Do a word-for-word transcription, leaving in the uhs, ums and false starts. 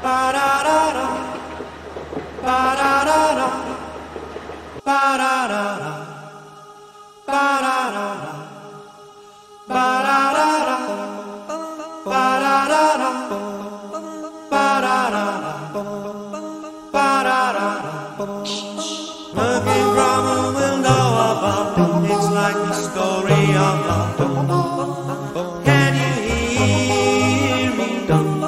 Ba-da-da-da, ba-da-da-da, ba-da-da-da, ba-da-da-da, ba-da-da-da, ba-da-da-da, ba-da-da-da, ba-da-da-da. Looking from a window above, it's like a story of love. Can you hear me?